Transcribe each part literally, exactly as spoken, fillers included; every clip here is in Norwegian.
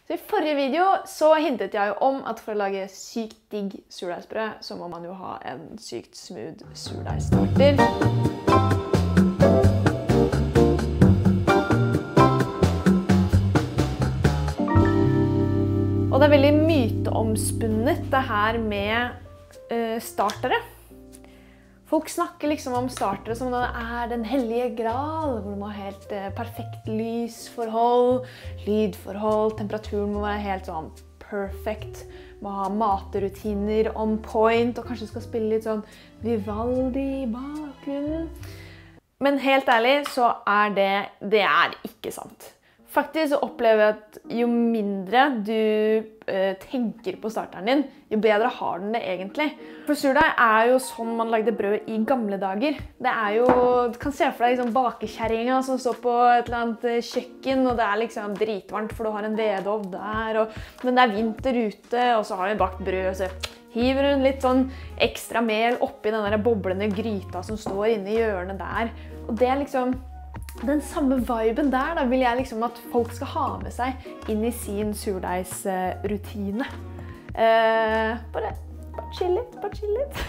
Så i forrige video så hintet jeg jo om at for å lage sykt digg surdeigsbrød, så må man jo ha en sykt smooth surdeigstarter. Og det er veldig myteomspunnet det her med uh, startere. Folk snakker liksom om startere som om det er den hellige gral, hvor du må ha helt uh, perfekt lysforhold, lydforhold, temperaturen må være helt sånn perfect, må ha materutiner on point, og kanskje skal spille litt sånn Vivaldi i bakgrunnen. Men helt ærlig så er det, det er ikke sant. Faktisk så opplever jeg at jo mindre du uh, tenker på starteren din, jo bedre har den det egentlig. For surdeig er jo sånn man lagde brød i gamle dager. Det er jo, du kan se for deg liksom bakekjerringa som står på et eller annet kjøkken, og det er liksom dritvarmt for du har en vedovn der, og, men det er vinter ute, og så har du bakt brød, og så hiver hun litt sånn ekstra mel oppi den der boblende gryta som står inne i hjørnet der. Og det er liksom den samme viben der, da vil jeg liksom at folk skal ha med seg inn i sin surdeigsrutine. Eh, bare, bare chill litt, bare chill litt.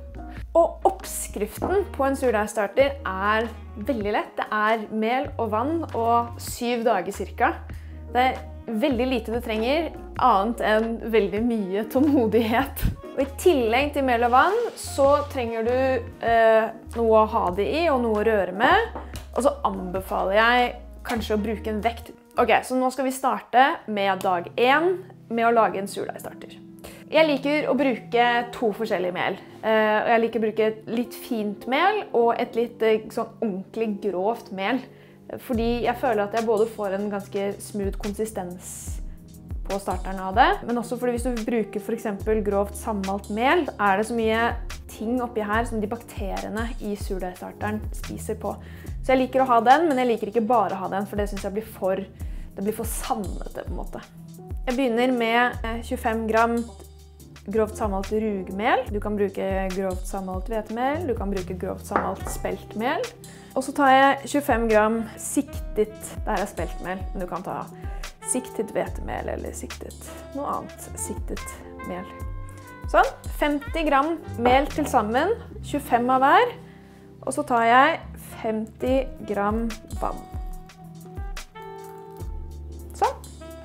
Og oppskriften på en surdeigstarter er veldig lett. Det er mel og vann og syv dager cirka. Det er veldig lite du trenger, annet enn veldig mye tålmodighet. Og i tillegg til mel og vann så trenger du eh, noe å ha det i og noe å røre med. Og så anbefaler jeg kanskje å bruke en vekt. Ok, så nå skal vi starte med dag én med å lage en surdeigstarter. Jeg liker å bruke to forskjellige mel. Og jeg liker å bruke et litt fint mel og et litt sånn ordentlig grovt mel. Fordi jeg føler at jeg både får en ganske smooth konsistens på starteren av det, men også fordi hvis du bruker for eksempel grovt sammalt mel, er det så mye ting oppi her som de bakteriene i surdeigstarteren spiser på. Så jeg liker å ha den, men jeg liker ikke bare å ha den, for det synes jeg blir for, det blir for sandete på en måte. Jeg begynner med tjuefem gram grovt sammalt rugmel. Du kan bruke grovt sammalt hvetemel, du kan bruke grovt sammalt speltmel. Og så tar jeg tjuefem gram siktet, det her er speltmel, men du kan ta siktet hvetemel eller siktet noe annet siktet mel. Sånn, femti gram mel til sammen, tjuefem av hver. Og så tar jeg femti gram vann. Sånn.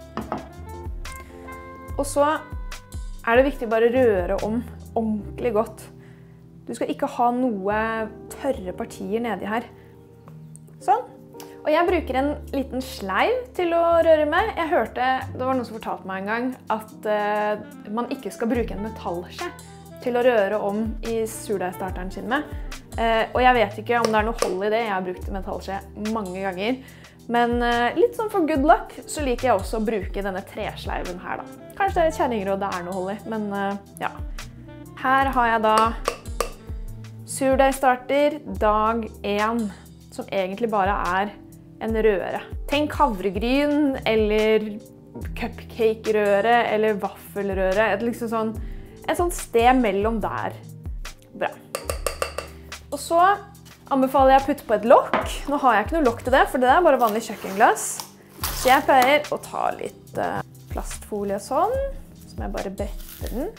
Og så er det viktig bare å røre om ordentlig godt. Du skal ikke ha noe tørre partier nedi her. Sånn. Og jeg bruker en liten sleiv til å røre med. Jeg hørte, det var noen som fortalte meg en gang, at uh, man ikke skal bruke en metallskje til å røre om i surdeigstarteren sin med. Uh, og jeg vet ikke om det er noe hold i det. Jeg har brukt metallskje mange ganger. Men uh, litt sånn for good luck så liker jeg også å bruke denne tresleiven her da. Kanskje det er et kjerringråd det er noe hold i, men uh, ja. Her har jeg da surdeigstarter dag én, som egentlig bare er en røre. Tenk havregryn, eller cupcake-røre, eller vaffelrøre. Et, liksom sånn, et sånt sted mellom der. Bra. Og så anbefaler jeg å putte på et lokk. Nå har jeg ikke noe lokk til det, for det er bare vanlig kjøkkenglass. Så jeg pleier å ta litt uh, plastfolie sånn, som jeg bare bretter den.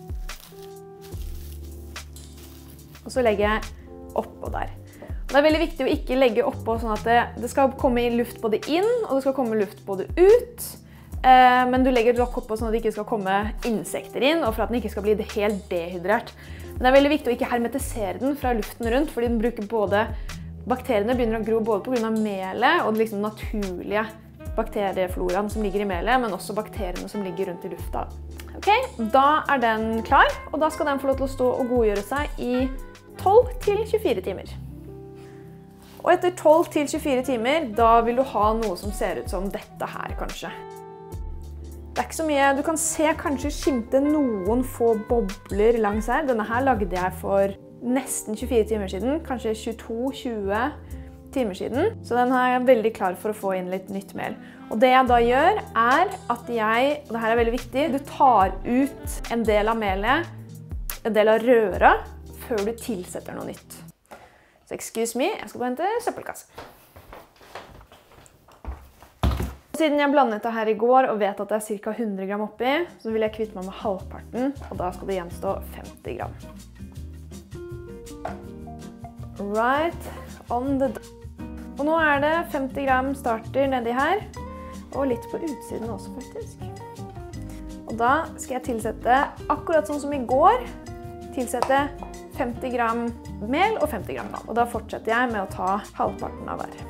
Og så legger jeg oppå der. Det er veldig viktig å ikke legge oppå sånn at det, det skal komme luft både inn, og det skal komme luft både ut. Eh, men du legger et lokk oppå sånn at det ikke skal komme insekter inn, og for at den ikke skal bli helt dehydrert. Men det er veldig viktig å ikke hermetisere den fra luften rundt, fordi den bruker både, bakteriene begynner å gro både på grunn av melet, og den liksom naturlige bakteriefloraen som ligger i melet, men også bakteriene som ligger rundt i lufta. Ok, da er den klar, og da skal den få lov til å stå og godgjøre seg i tolv til tjuefire timer. Og etter tolv til tjuefire timer, da vil du ha noe som ser ut som dette her, kanskje. Det er ikke så mye, du kan se kanskje skimte noen få bobler langs her. Denne her lagde jeg for nesten tjuefire timer siden, kanskje tjueto til tjue timer siden. Så den her er veldig klar for å få inn litt nytt mel. Og det jeg da gjør er at jeg, og dette er veldig viktig, du tar ut en del av melet, en del av røra, før du tilsetter noe nytt. Så excuse me, jeg skal bare hente søppelkasse. Siden jeg blandet det her i går og vet at det er cirka hundre gram oppi, så vil jeg kvitte meg med halvparten, og da skal det gjenstå femti gram. Right on the dot. Og nå er det femti gram starter nedi her, og litt på utsiden også faktisk. Og da skal jeg tilsette, akkurat sånn som i går, tilsette femti gram mel og femti gram vann. Og da fortsetter jeg med å ta halvparten av hver.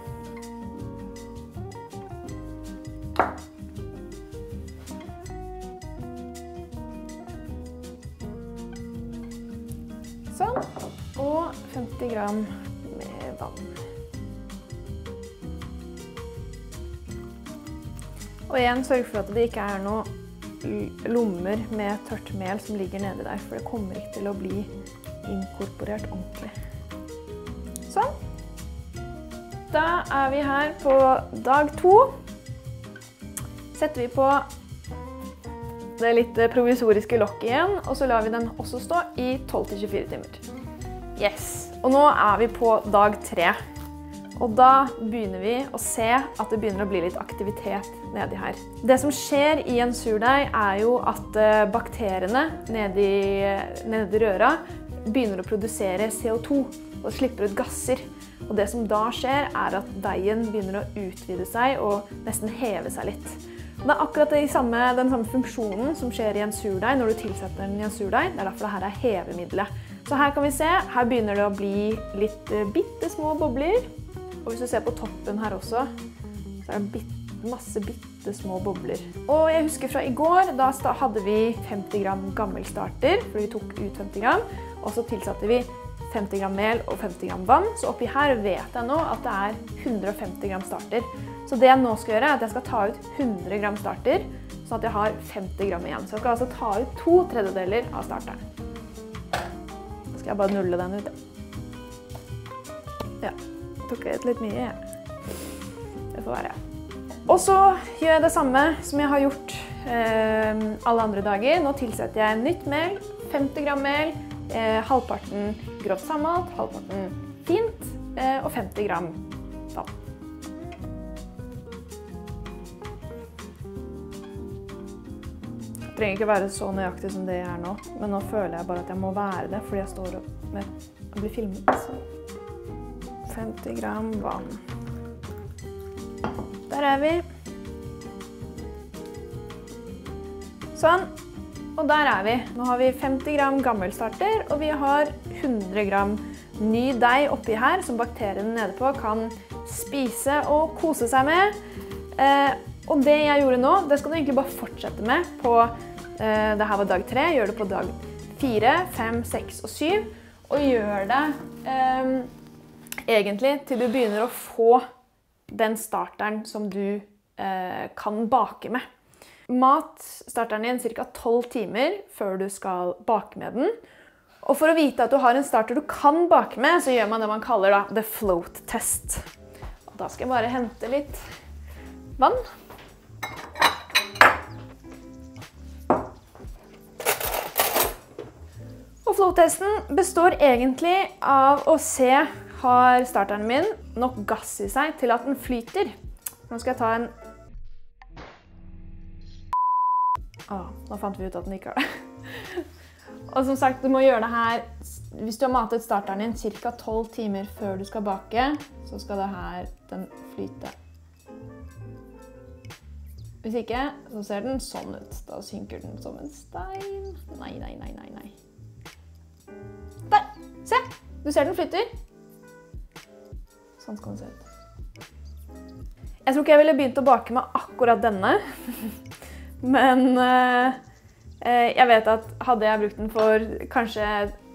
Sånn, og femti gram med vann. Og igjen, sørg for at det ikke er noe lommer med tørt mel som ligger nede der, for det kommer ikke til å bli inkorporert ordentlig. Sånn. Da er vi her på dag to. Setter vi på det litt provisoriske lokket igjen, og så lar vi den også stå i tolv til tjuefire timer. Yes! Og nå er vi på dag tre. Og da begynner vi å se at det begynner å bli litt aktivitet nedi her. Det som skjer i en surdeig er jo at bakteriene nedi, nedi røra begynner å produsere C O to og slipper ut gasser. Og det som da skjer er at deigen begynner å utvide seg og nesten heve seg litt. Det er akkurat det samme, den samme funksjonen som skjer i en surdeig når du tilsetter den i en surdeig. Det er derfor det her er hevemiddelet. Så her kan vi se, her begynner det å bli litt bitte små bobler. Og hvis du ser på toppen her også, så er det bitte, masse bitte små bobler. Og jeg husker fra i går, da hadde vi femti gram gammel starter, for vi tok ut femti gram, og så tilsatte vi femti gram mel og femti gram vann. Så oppi her vet jeg nå at det er hundre og femti gram starter. Så det jeg nå skal gjøre er at jeg skal ta ut hundre gram starter, sånn at jeg har femti gram igjen. Så jeg skal altså ta ut to tredjedeler av starteren. Da skal jeg bare nulle den ut. Ja. Tok jeg litt mye, ja. Det får være. Og så gjør jeg det samme som jeg har gjort eh, alle andre dager. Nå tilsetter jeg nytt mel, femti gram mel, eh, halvparten grovt sammalt, halvparten fint, eh, og femti gram vann. Det trenger ikke være så nøyaktig som det er nå, men nå føler jeg bare at jeg må være det, fordi jeg står med å bli filmet. Så. femti gram vann. Der er vi. Sånn. Og der er vi. Nå har vi femti gram gammel starter, og vi har hundre gram ny deig oppi her, som bakteriene nede på kan spise og kose seg med. Eh, og det jeg gjorde nå, det skal du egentlig bare fortsette med på, eh, det her var dag tre, gjør det på dag fire, fem, seks og syv, og gjør det eh, egentlig til du begynner å få den starteren som du eh, kan bake med. Mat starteren din cirka tolv timer før du skal bake med den. Og for å vite at du har en starter du kan bake med, så gjør man det man kaller da, the float test. Og da skal jeg bare hente litt vann. Og float-testen består egentlig av å se har starteren min nok gass i seg til at den flyter. Nå skal jeg ta en... Åh, nå fant vi ut at den ikke har det. Og som sagt, du må gjøre det her, hvis du har matet starteren din cirka tolv timer før du skal bake, så skal det her, den flyte. Hvis ikke, så ser den sånn ut. Da synker den som en stein. Nei, nei, nei, nei, nei. Der! Se! Du ser den flyter. Sånn skal den se ut. Jeg tror ikke jeg ville begynt å bake med akkurat denne. Men eh, jeg vet at hadde jeg brukt den for kanskje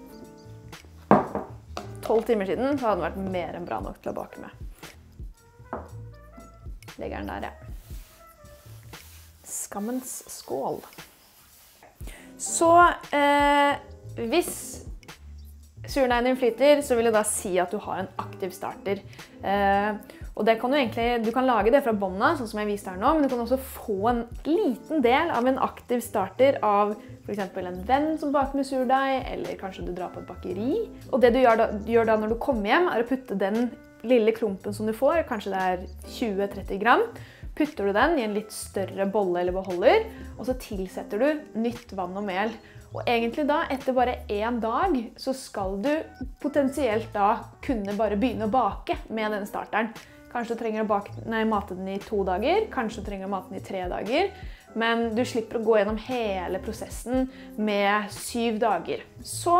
tolv timer siden, så hadde den vært mer enn bra nok til å bake med. Legger den der, ja. Skammens skål. Så eh, hvis surdeigen din flyter, så vil det da si at du har en aktiv starter. Eh, og det kan du egentlig, du kan lage det fra bånda, sånn som jeg viste her nå, men du kan også få en liten del av en aktiv starter av for eksempel en venn som baker med surdeig, eller kanskje du drar på et bakeri. Og det du gjør da, gjør da når du kommer hjem, er å putte den lille klumpen som du får, kanskje det er tjue til tretti gram, putter du den i en litt større bolle eller beholder, og så tilsetter du nytt vann og mel. Og egentlig da, etter bare en dag, så skal du potensielt da kunne bare begynne å bake med den starteren. Kanskje du trenger å bake, nei, mate den i to dager, kanskje du trenger å mate den i tre dager, men du slipper å gå gjennom hele prosessen med syv dager. Så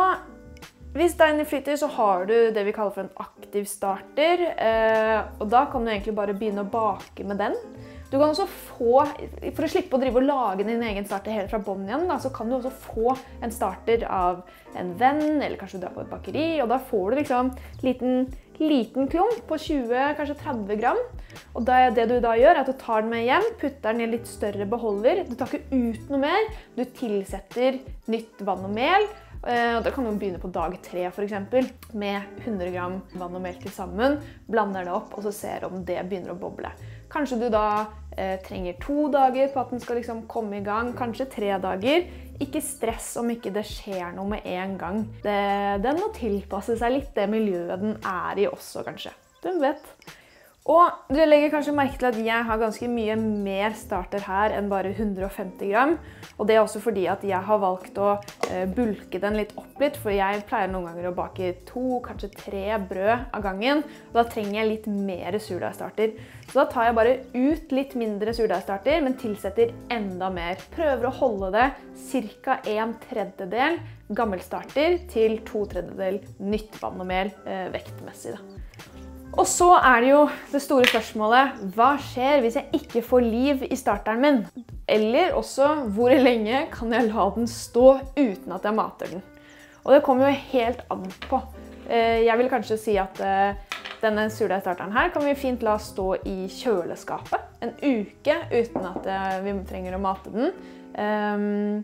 hvis deigen flyter, så har du det vi kaller for en aktiv starter, og da kan du egentlig bare begynne å bake med den. Du kan også få, for å slippe å drive og lage din egen starter helt fra bånn igjen, da, så kan du også få en starter av en venn, eller kanskje du drar på et bakeri, og da får du liksom liten, liten klump på tjue, kanskje tretti gram. Og det, det du da gjør er at du tar den med hjem, putter den i en litt større beholder, du tar ikke ut noe mer, du tilsetter nytt vann og mel, og da kan du begynne på dag tre for eksempel, med hundre gram vann og mel til sammen, blander det opp, og så ser om det begynner å boble. Kanskje du da eh, trenger to dager på at den skal liksom komme i gang, kanskje tre dager. Ikke stress om ikke det skjer noe med en gang. Det, den må tilpasse seg litt det miljøet den er i også, kanskje. Hvem vet? Og du legger kanskje merke til at jeg har ganske mye mer starter her enn bare hundre og femti gram. Og det er også fordi at jeg har valgt å eh, bulke den litt opp litt, for jeg pleier noen ganger å bake to, kanskje tre brød av gangen. Og da trenger jeg litt mer surdeigstarter. Så da tar jeg bare ut litt mindre surdeigstarter, men tilsetter enda mer. Prøver å holde det cirka en tredjedel gammel starter til to tredjedel nytt vann og mel eh, vektmessig da. Og så er det jo det store spørsmålet, hva skjer hvis jeg ikke får liv i starteren min? Eller også, hvor lenge kan jeg la den stå uten at jeg mater den? Og det kommer jo helt an på. Jeg vil kanskje si at denne surdeigstarteren her kan vi fint la stå i kjøleskapet en uke uten at vi trenger å mate den.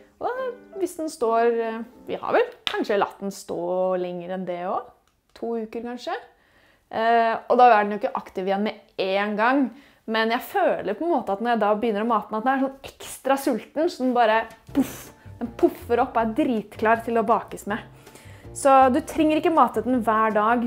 Og hvis den står, vi har vel kanskje latt den stå lenger enn det også, to uker kanskje. Uh, og da er den jo ikke aktiv igjen med en gang. Men jeg føler på en måte at når jeg da begynner å mate den, at den er sånn ekstra sulten, så den bare puff, den puffer opp og er dritklar til å bakes med. Så du trenger ikke mate den hver dag.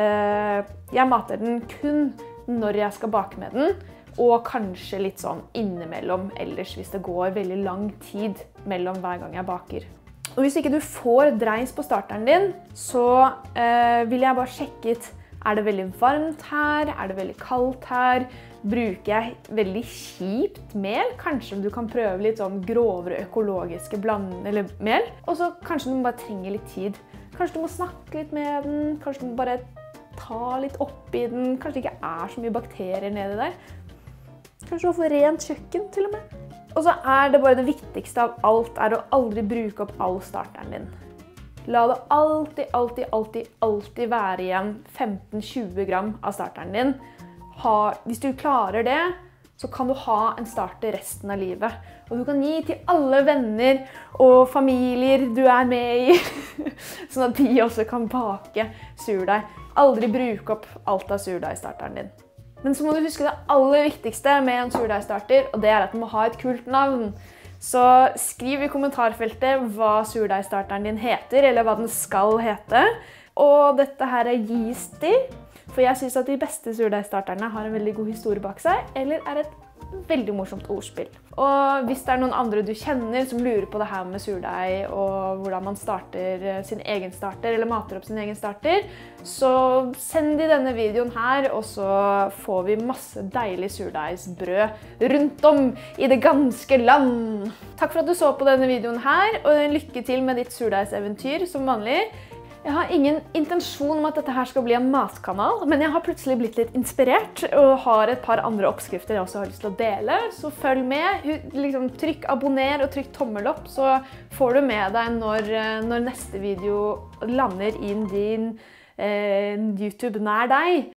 Uh, jeg mater den kun når jeg skal bake med den, og kanskje litt sånn innimellom ellers hvis det går veldig lang tid mellom hver gang jeg baker. Og hvis ikke du får dreis på starteren din, så uh, vil jeg bare sjekke ut. Er det veldig varmt her? Er det veldig kaldt her? Bruker jeg veldig kjipt mel? Kanskje du kan prøve litt sånn grovere økologiske bland eller mel. Og så kanskje du bare trenger litt tid. Kanskje du må snakke litt med den. Kanskje du må bare ta litt opp i den. Kanskje det ikke er så mye bakterier nede der. Kanskje du må få rent kjøkken til og med. Og så er det bare det viktigste av alt er å aldri bruke opp all starteren din. La det alltid, alltid, alltid, alltid være igjen femten til tjue gram av starteren din. Ha, hvis du klarer det, så kan du ha en starter resten av livet. Og du kan gi til alle venner og familier du er med i, sånn at de også kan bake surdeig. Aldri bruke opp alt av surdeigstarteren din. Men så må du huske det aller viktigste med en surdeigstarter, og det er at den må ha et kult navn. Så skriv i kommentarfeltet hva surdeigstarteren din heter, eller hva den skal hete. Og dette her er yeasty, for jeg synes at de beste surdeigstarterne har en veldig god historie bak seg, eller er et veldig morsomt ordspill. Og hvis det er noen andre du kjenner som lurer på det her med surdeig, og hvordan man starter sin egen starter, eller mater opp sin egen starter, så send de denne videoen her, og så får vi masse deilig surdeigsbrød rundt om i det ganske land. Takk for at du så på denne videoen her, og lykke til med ditt surdeigseventyr som vanlig. Jeg har ingen intensjon om at dette her skal bli en matkanal, men jeg har plutselig blitt litt inspirert og har et par andre oppskrifter jeg også har lyst til å dele, så følg med. Liksom, trykk abonner og trykk tommel opp, så får du med deg når, når neste video lander inn din eh, YouTube nær deg.